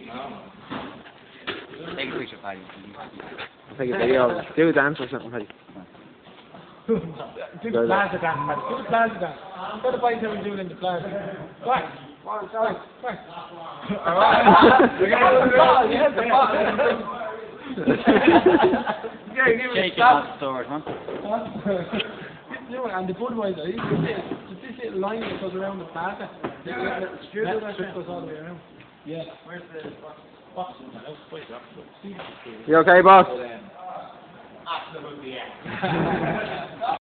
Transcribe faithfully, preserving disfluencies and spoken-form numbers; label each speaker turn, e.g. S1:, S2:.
S1: Take a picture, Paddy.
S2: I'll take a video. Do a dance or something, Paddy.
S3: Do the plaza dance, Paddy. Do the plaza dance. Go to the bike how we do it in the plaza. Right. One, two, three. Alright. We're going to do it. Yes, the ball.
S1: Shake it off the sword, huh?
S3: And the Budweiser, you can see it. It's this little line that goes around the plaza. The little strip that goes all the way around. Yeah. Where's the box?
S2: You okay, boss?
S3: Absolutely, yeah.